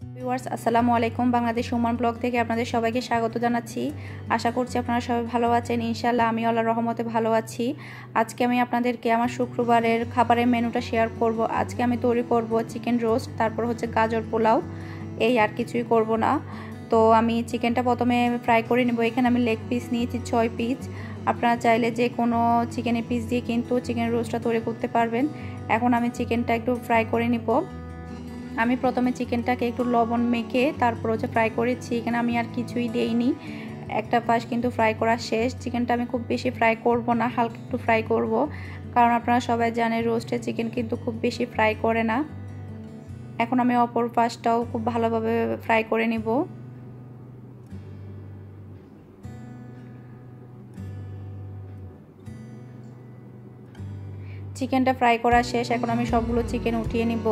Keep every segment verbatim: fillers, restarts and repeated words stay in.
Viewers আসসালামু আলাইকুম। Bangladesh Suman blog থেকে আপনাদের সবাইকে স্বাগত জানাচ্ছি। আশা করছি আপনারা সবাই ভালো আছেন। ইনশাআল্লাহ আমি আল্লাহর রহমতে ভালো আছি। আজকে আমি আপনাদেরকে আমার শুক্রবারের খাবারের মেনুটা শেয়ার করব। আজকে আমি তৈরি করব চিকেন রোস্ট, তারপর হচ্ছে গাজর পোলাও, এই আর কিছুই করব না। তো আমি চিকেনটা প্রথমে ফ্রাই করে নেব। এখানে আমি লেগ পিস নিয়েছি ছয় পিস। আপনারা চাইলে যে কোনো চিকেনের পিস দিয়ে কিন্তু চিকেন রোস্টটা তৈরি করতে পারবেন। এখন আমি চিকেনটা একটু ফ্রাই করে নিব। আমি প্রথমে চিকেনটাকে একটু লবণ মেখে তারপর হচ্ছে ফ্রাই করেছি। এখানে আমি আর কিছুই দেইনি, একটা পাশ কিন্তু ফ্রাই করা শেষ। চিকেনটা আমি খুব বেশি ফ্রাই করব না, হালকা একটু ফ্রাই করব, কারণ আপনারা সবাই জানেন রোস্টের চিকেন কিন্তু খুব বেশি ফ্রাই করে না। এখন আমি অপর পাশটাও খুব ভালোভাবে ফ্রাই করে নিব। চিকেনটা ফ্রাই করা শেষ, এখন আমি সবগুলো চিকেন উঠিয়ে নিব।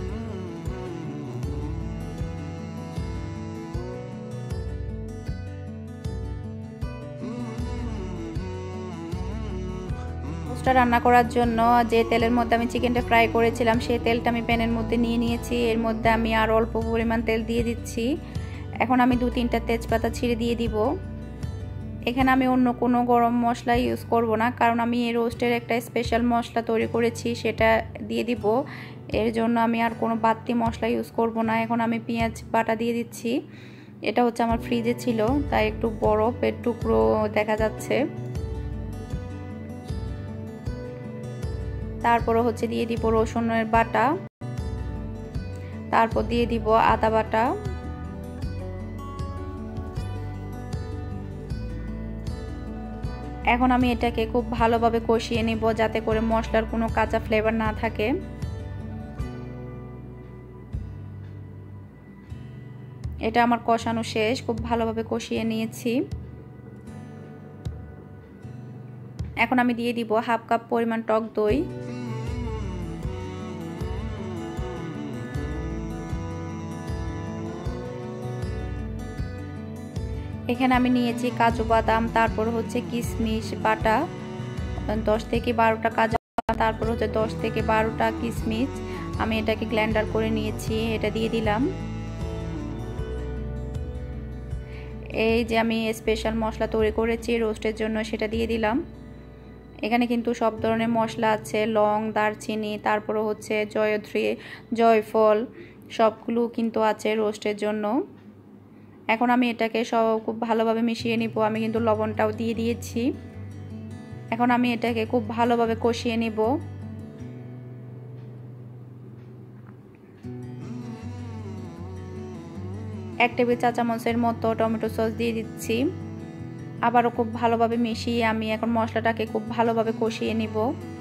রোস্টটা রান্না করার জন্য যে তেলের মধ্যে আমি চিকেনটা ফ্রাই করেছিলাম সেই তেলটা আমি প্যানের মধ্যে নিয়ে নিয়েছি। এর মধ্যে আমি আর অল্প পরিমাণ তেল দিয়ে দিচ্ছি। এখন আমি দু তিনটা তেজপাতা ছিঁড়ে দিয়ে দিব। এখানে আমি অন্য কোনো গরম মশলা ইউজ করব না, কারণ আমি এই রোস্টের একটা স্পেশাল মশলা তৈরি করেছি, সেটা দিয়ে দিব। এর জন্য আমি আর কোনো বাড়তি মশলা ইউজ করব না। এখন আমি পেঁয়াজ বাটা দিয়ে দিচ্ছি। এটা হচ্ছে আমার ফ্রিজে ছিল, তাই একটু বরফের টুকরো দেখা যাচ্ছে। তারপরে হচ্ছে দিয়ে দিব রসুনের বাটা, তারপর দিয়ে দিব আদা বাটা, এখন আমি এটাকে খুব ভালোভাবে কষিয়ে নিব যাতে করে মশলার কোনো কাঁচা ফ্লেভার না থাকে। এটা আমার কষানো শেষ, খুব ভালোভাবে কষিয়ে নিয়েছি। এখন আমি দিয়ে দিব হাফ কাপ পরিমাণ টক দই। এখানে আমি নিয়েছি কাজু বাদাম, তারপর হচ্ছে কিশমিশ বাটা দশ থেকে বারোটা কাজু বাদাম, তারপর হচ্ছে দশ থেকে বারোটা কিশমিশ আমি এটাকে গ্রাইন্ডার করে নিয়েছি, এটা দিয়ে দিলাম। এই যে আমি স্পেশাল মশলা তৈরি করেছি রোস্টের জন্য, সেটা দিয়ে দিলাম। এখানে কিন্তু সব ধরনের মশলা আছে, লং, দারচিনি, তারপর হচ্ছে জয়ত্রী, জয়ফল, সবগুলো কিন্তু আছে রোস্টের জন্য। এখন আমি এটাকে সব খুব ভালোভাবে মিশিয়ে নিব। আমি কিন্তু লবণটাও দিয়ে দিয়েছি। এখন আমি এটাকে খুব ভালোভাবে কষিয়ে নিব। এক টেবিল চা চামচের মতো টমেটো সস দিয়ে দিচ্ছি। আবারও খুব ভালোভাবে মিশিয়ে আমি এখন মশলাটাকে খুব ভালোভাবে কষিয়ে নিব।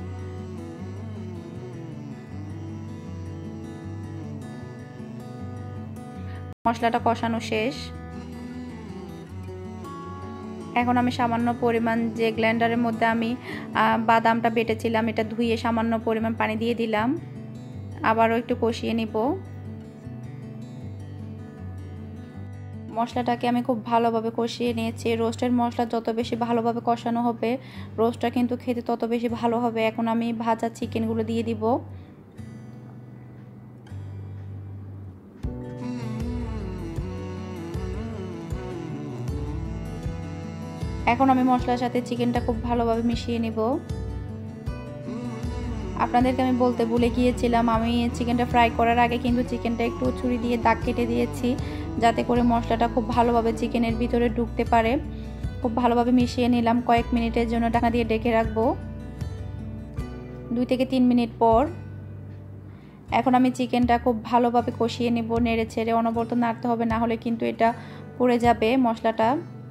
মশলাটা কষানো শেষ। এখন আমি সামান্য পরিমাণ যে গ্রাইন্ডারের মধ্যে আমি বাদামটা বেটেছিলাম এটা ধুয়ে সামান্য পরিমাণ পানি দিয়ে দিলাম। আবারও একটু কষিয়ে নিব। মশলাটাকে আমি খুব ভালোভাবে কষিয়ে নিয়েছি। রোস্টের মশলা যত বেশি ভালোভাবে কষানো হবে রোস্টটা কিন্তু খেতে তত বেশি ভালো হবে। এখন আমি ভাজা চিকেনগুলো দিয়ে দিব। এখন আমি মশলার সাথে চিকেনটা খুব ভালোভাবে মিশিয়ে নিব। আপনাদেরকে আমি বলতে ভুলে গিয়েছিলাম, আমি চিকেনটা ফ্রাই করার আগে কিন্তু চিকেনটা একটু ছুরি দিয়ে দাগ কেটে দিয়েছি, যাতে করে মশলাটা খুব ভালোভাবে চিকেনের ভিতরে ঢুকতে পারে। খুব ভালোভাবে মিশিয়ে নিলাম। কয়েক মিনিটের জন্য ঢাকনা দিয়ে ঢেকে রাখবো, দুই থেকে তিন মিনিট পর। এখন আমি চিকেনটা খুব ভালোভাবে কষিয়ে নেব, নেড়ে ছেড়ে অনবরত নাড়তে হবে, না হলে কিন্তু এটা পুড়ে যাবে মশলাটা।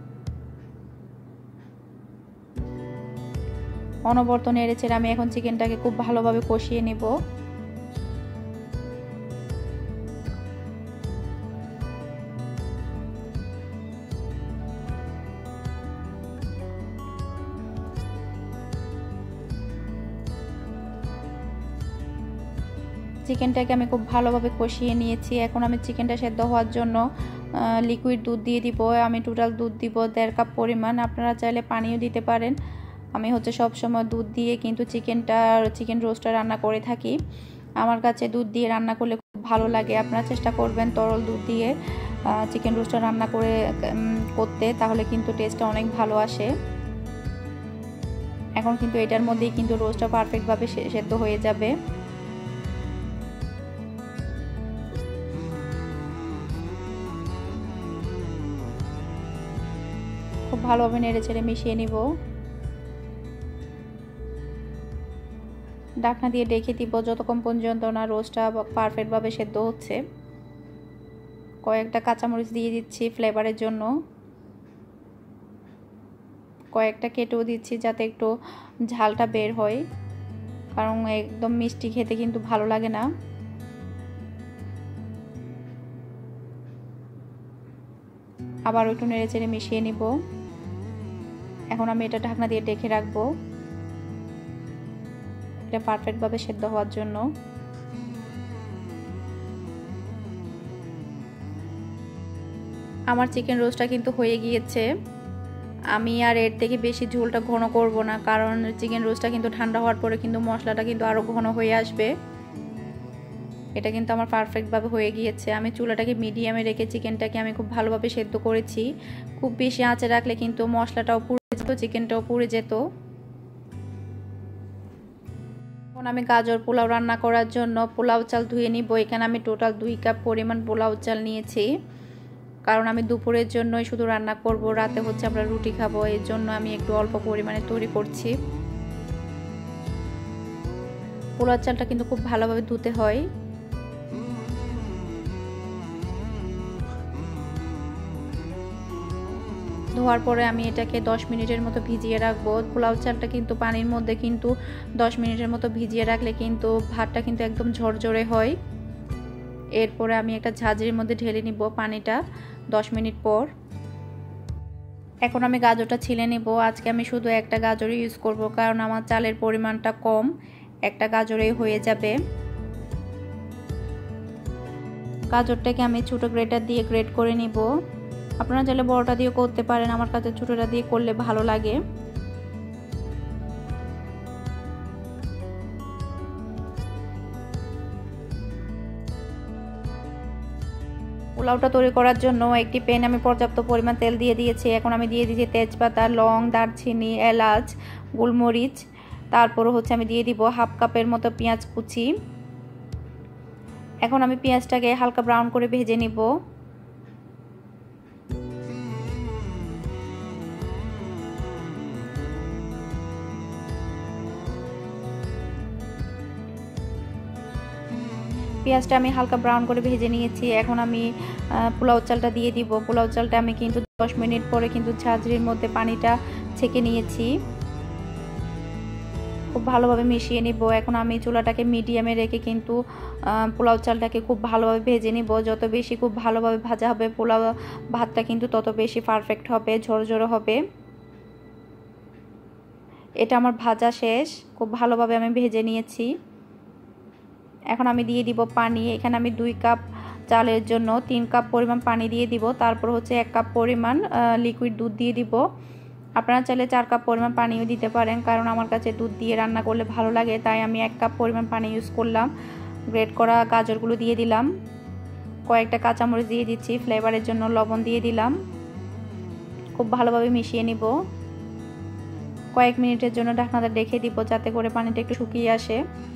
অনবরত নেড়ে ছেড়ে আমি এখন চিকেনটাকে খুব ভালোভাবে কষিয়ে নেব। চিকেনটাকে আমি খুব ভালোভাবে কষিয়ে নিয়েছি। এখন আমি চিকেনটা সেদ্ধ হওয়ার জন্য লিকুইড দুধ দিয়ে দিব। আমি টোটাল দুধ দিব দেড় কাপ পরিমাণ। আপনারা চাইলে পানিও দিতে পারেন। আমি হচ্ছে সব সময় দুধ দিয়ে কিন্তু চিকেনটা চিকেন রোস্টটা রান্না করে থাকি। আমার কাছে দুধ দিয়ে রান্না করলে খুব ভালো লাগে। আপনারা চেষ্টা করবেন তরল দুধ দিয়ে চিকেন রোস্টটা রান্না করে করতে, তাহলে কিন্তু টেস্টটা অনেক ভালো আসে। এখন কিন্তু এটার মধ্যেই কিন্তু রোস্টটা পারফেক্টভাবে সেদ্ধ হয়ে যাবে। খুব ভালোভাবে নেড়ে চেড়ে মিশিয়ে নিব। ঢাকনা দিয়ে ঢেকে দিব যতক্ষণ পর্যন্ত না রোস্টটা পারফেক্টভাবে সেদ্ধ হচ্ছে। কয়েকটা কাঁচামরিচ দিয়ে দিচ্ছি ফ্লেভারের জন্য, কয়েকটা কেটেও দিচ্ছি যাতে একটু ঝালটা বের হয়, কারণ একদম মিষ্টি খেতে কিন্তু ভালো লাগে না। আবার একটু নেড়ে চেড়ে মিশিয়ে নিব। এখন আমি এটা ঢাকনা দিয়ে ঢেকে রাখবো এটা পারফেক্টভাবে সেদ্ধ হওয়ার জন্য। আমার চিকেন রোস্টটা কিন্তু হয়ে গিয়েছে। আমি আর এর থেকে বেশি ঝোলটা ঘন করব না, কারণ চিকেন রোস্টটা কিন্তু ঠান্ডা হওয়ার পরে কিন্তু মশলাটা কিন্তু আরও ঘন হয়ে আসবে। এটা কিন্তু আমার পারফেক্টভাবে হয়ে গিয়েছে। আমি চুলাটাকে মিডিয়ামে রেখে চিকেনটাকে আমি খুব ভালোভাবে সেদ্ধ করেছি। খুব বেশি আঁচে রাখলে কিন্তু মশলাটাও পুড়ে যেত, চিকেনটাও পুড়ে যেত। এখন আমি গাজর পোলাও রান্না করার জন্য পোলাও চাল ধুয়ে নিব। এখানে আমি টোটাল দুই কাপ পরিমাণ পোলাও চাল নিয়েছি, কারণ আমি দুপুরের জন্যই শুধু রান্না করব, রাতে হচ্ছে আমরা রুটি খাবো, এর জন্য আমি একটু অল্প পরিমাণে তৈরি করছি। পোলাও চালটা কিন্তু খুব ভালোভাবে ধুতে হয়। ধোয়ার পরে আমি এটাকে দশ মিনিটের মতো ভিজিয়ে রাখবো। পোলাও চালটা কিন্তু পানির মধ্যে কিন্তু দশ মিনিটের মতো ভিজিয়ে রাখলে কিন্তু ভাতটা কিন্তু একদম ঝরঝরে হয়। এরপরে আমি একটা ঝাঁঝরির মধ্যে ঢেলে নিব পানিটা দশ মিনিট পর। এখন আমি গাজরটা ছিলে নিব। আজকে আমি শুধু একটা গাজর ইউজ করব, কারণ আমার চালের পরিমাণটা কম, একটা গাজরেই হয়ে যাবে। গাজরটাকে আমি ছোটো গ্রেটার দিয়ে গ্রেট করে নিব। আপনারা চাইলে বড়টা দিয়ে করতে পারেন, আমার কাছে ছোটোটা দিয়ে করলে ভালো লাগে। পোলাওটা তৈরি করার জন্য একটি প্যানে আমি পর্যাপ্ত পরিমাণ তেল দিয়ে দিয়েছি। এখন আমি দিয়ে দিয়েছি তেজপাতা, লং, দারচিনি, এলাচ, গোলমরিচ, তারপর হচ্ছে আমি দিয়ে দিব হাফ কাপের মতো পেঁয়াজ কুচি। এখন আমি পেঁয়াজটাকে হালকা ব্রাউন করে ভেজে নিব। পেঁয়াজটা আমি হালকা ব্রাউন করে ভেজে নিয়েছি। এখন আমি পোলাও চালটা দিয়ে দিব। পোলাও চালটা আমি কিন্তু দশ মিনিট পরে কিন্তু ঝাঁঝরির মধ্যে পানিটা ছেঁকে নিয়েছি। খুব ভালোভাবে মিশিয়ে নিব। এখন আমি চুলাটাকে মিডিয়ামে রেখে কিন্তু পোলাও চালটাকে খুব ভালোভাবে ভেজে নিব। যত বেশি খুব ভালোভাবে ভাজা হবে পোলাও ভাতটা কিন্তু তত বেশি পারফেক্ট হবে, ঝরঝরে হবে। এটা আমার ভাজা শেষ, খুব ভালোভাবে আমি ভেজে নিয়েছি। এখন আমি দিয়ে দিব পানি। এখানে আমি দুই কাপ চালের জন্য তিন কাপ পরিমাণ পানি দিয়ে দিব। তারপর হচ্ছে এক কাপ পরিমাণ লিকুইড দুধ দিয়ে দিব। আপনারা চাইলে চার কাপ পরিমাণ পানিও দিতে পারেন, কারণ আমার কাছে দুধ দিয়ে রান্না করলে ভালো লাগে, তাই আমি এক কাপ পরিমাণ পানি ইউজ করলাম। গ্রেট করা গাজরগুলো দিয়ে দিলাম, কয়েকটা কাঁচামরিচ দিয়ে দিচ্ছি, ফ্লেভারের জন্য লবণ দিয়ে দিলাম। খুব ভালোভাবে মিশিয়ে নিব। কয়েক মিনিটের জন্য ঢাকনাটা রেখে দিব, যাতে করে পানিটা একটু শুকিয়ে আসে।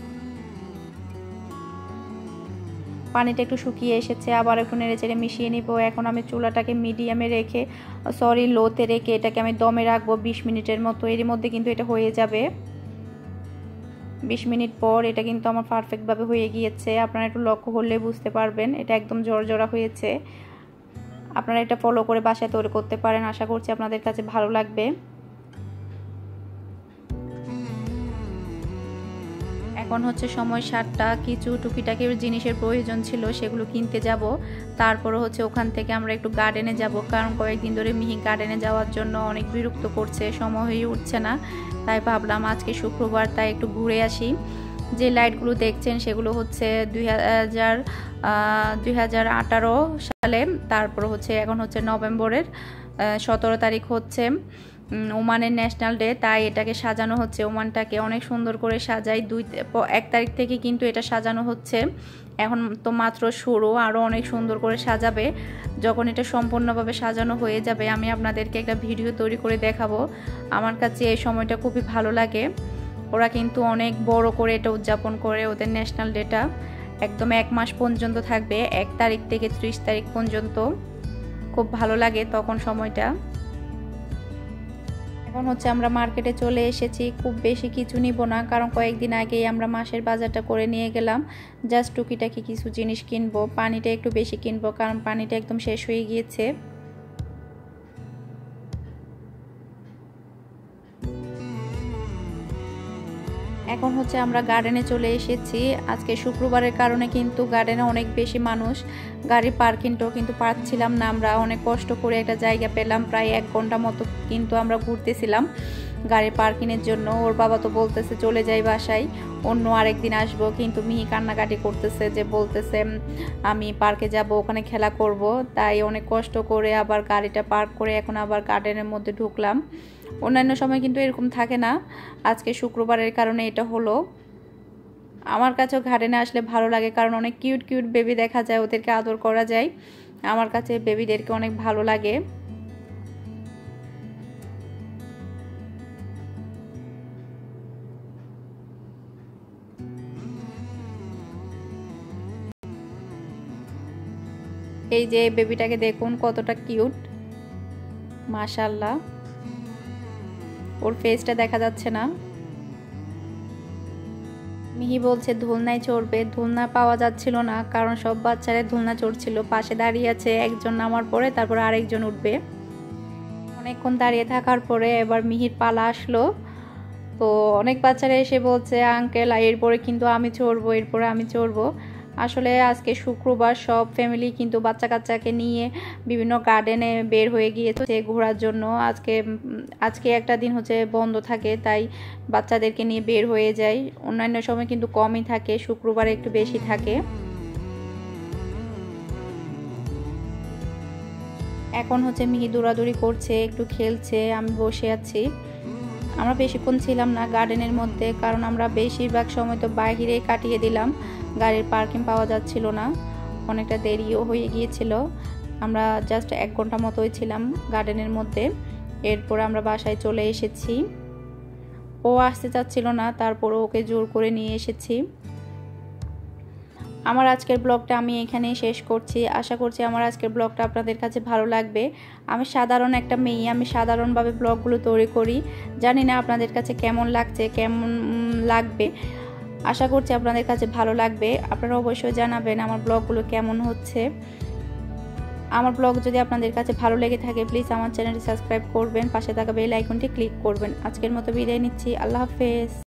পানিটা একটু শুকিয়ে এসেছে, আবার একটু নেড়ে চেড়ে মিশিয়ে নিব। এখন আমি চুলাটাকে মিডিয়ামে রেখে সরি লোতে রেখে এটাকে আমি দমে রাখবো বিশ মিনিটের মতো। এর মধ্যে কিন্তু এটা হয়ে যাবে। বিশ মিনিট পর এটা কিন্তু আমার পারফেক্টভাবে হয়ে গিয়েছে। আপনারা একটু লক্ষ্য করলে বুঝতে পারবেন এটা একদম জড়জড়া হয়েছে। আপনারা এটা ফলো করে বাসায় তৈরি করতে পারেন, আশা করছি আপনাদের কাছে ভালো লাগবে। এখন হচ্ছে সময় সাতটা। কিছু টুকিটাকি জিনিসের প্রয়োজন ছিল, সেগুলো কিনতে যাব। তারপরে হচ্ছে ওখান থেকে আমরা একটু গার্ডেনে যাব, কারণ কয়েকদিন ধরে মিহি গার্ডেনে যাওয়ার জন্য অনেক বিরক্ত করছে, সময় হয়ে উঠছে না। তাই ভাবলাম আজকে শুক্রবার, তাই একটু ঘুরে আসি। যে লাইটগুলো দেখছেন সেগুলো হচ্ছে দুই হাজার দুই হাজার আঠারো সালে, তারপর হচ্ছে এখন হচ্ছে নভেম্বরের সতেরো তারিখ হচ্ছে ওমানের ন্যাশনাল ডে, তাই এটাকে সাজানো হচ্ছে। ওমানটাকে অনেক সুন্দর করে সাজাই, দুই এক তারিখ থেকে কিন্তু এটা সাজানো হচ্ছে। এখন তো মাত্র শুরু, আরও অনেক সুন্দর করে সাজাবে। যখন এটা সম্পূর্ণভাবে সাজানো হয়ে যাবে আমি আপনাদেরকে একটা ভিডিও তৈরি করে দেখাবো। আমার কাছে এই সময়টা খুবই ভালো লাগে। ওরা কিন্তু অনেক বড় করে এটা উদযাপন করে, ওদের ন্যাশনাল ডেটা একদম এক মাস পর্যন্ত থাকবে, এক তারিখ থেকে ত্রিশ তারিখ পর্যন্ত। খুব ভালো লাগে তখন সময়টা। এখন হচ্ছে আমরা মার্কেটে চলে এসেছি। খুব বেশি কিছু নিব না, কারণ কয়েকদিন আগেই আমরা মাসের বাজারটা করে নিয়ে গেলাম। জাস্ট টুকিটাকি কিছু জিনিস কিনবো। পানিটা একটু বেশি কিনবো, কারণ পানিটা একদম শেষ হয়ে গিয়েছে। এখন হচ্ছে আমরা গার্ডেনে চলে এসেছি। আজকে শুক্রবারের কারণে কিন্তু গার্ডেনে অনেক বেশি মানুষ। গাড়ির পার্কিংটাও কিন্তু পাচ্ছিলাম না, আমরা অনেক কষ্ট করে একটা জায়গা পেলাম। প্রায় এক ঘন্টা মতো কিন্তু আমরা ঘুরতেছিলাম গাড়ির পার্কিংয়ের জন্য। ওর বাবা তো বলতেছে চলে যাই বাসায়, অন্য আরেকদিন আসবো, কিন্তু মিহি কান্নাকাটি করতেছে, যে বলতেছে আমি পার্কে যাব, ওখানে খেলা করব। তাই অনেক কষ্ট করে আবার গাড়িটা পার্ক করে এখন আবার গার্ডেনের মধ্যে ঢুকলাম। অন্যান্য সময় কিন্তু এরকম থাকে না, আজকে শুক্রবারের কারণে এটা হলো। আমার কাছেও গার্ডেনে আসলে ভালো লাগে, কারণ অনেক কিউট কিউট বেবি দেখা যায়, ওদেরকে আদর করা যায়। আমার কাছে বেবিদেরকে অনেক ভালো লাগে। এই যে বেবিটাকে দেখুন কতটা কিউট, মাশাআল্লাহ। ওর ফেসটা দেখা যাচ্ছে না। মিহি বলছে দোলনায় চড়বে, দোলনা পাওয়া যাচ্ছিল না, কারণ সব বাচ্চারা দোলনা চড়ছিল। পাশে দাঁড়িয়ে আছে একজন, নামার পরে তারপর আরেকজন উঠবে। অনেকক্ষণ দাঁড়িয়ে থাকার পরে এবার মিহির পালা আসলো। তো অনেক বাচ্চারা এসে বলছে আঙ্কেল এরপরে কিন্তু আমি চড়বো, এরপরে আমি চড়বো। আসলে আজকে শুক্রবার, সব ফ্যামিলি কিন্তু বাচ্চা কাচ্চাকে নিয়ে বিভিন্ন গার্ডেনে বের হয়ে গিয়েছে ঘোরার জন্য। আজকে আজকে একটা দিন হচ্ছে বন্ধ থাকে, তাই বাচ্চাদেরকে নিয়ে বের হয়ে যায়। অন্যান্য সময় কিন্তু কমই থাকে, শুক্রবারে একটু বেশি থাকে। এখন হচ্ছে মিহি দৌড়াদৌড়ি করছে, একটু খেলছে, আমি বসে আছি। আমরা বেশিক্ষণ ছিলাম না গার্ডেনের মধ্যে, কারণ আমরা বেশিরভাগ সময় তো বাইরেই কাটিয়ে দিলাম। গাড়ির পার্কিং পাওয়া যাচ্ছিল না, অনেকটা দেরিও হয়ে গিয়েছিল। আমরা জাস্ট এক ঘন্টা মতোই ছিলাম গার্ডেনের মধ্যে। এরপর আমরা বাসায় চলে এসেছি। ও আসতে চাচ্ছিল না, তারপরও ওকে জোর করে নিয়ে এসেছি। আমার আজকের ব্লগটা আমি এখানেই শেষ করছি। আশা করছি আমার আজকের ব্লগটা আপনাদের কাছে ভালো লাগবে। আমি সাধারণ একটা মেয়ে, আমি সাধারণভাবে ব্লগগুলো তৈরি করি। জানি না আপনাদের কাছে কেমন লাগছে, কেমন লাগবে। আশা করছি আপনাদের কাছে ভালো লাগবে। আপনারা অবশ্যই জানাবেন আমার ব্লগগুলো কেমন হচ্ছে। আমার ব্লগ যদি আপনাদের কাছে ভালো লেগে থাকে প্লিজ আমার চ্যানেলটি সাবস্ক্রাইব করবেন, পাশে থাকা বেল আইকনটি ক্লিক করবেন। আজকের মতো বিদায় নিচ্ছি, আল্লাহ হাফেজ।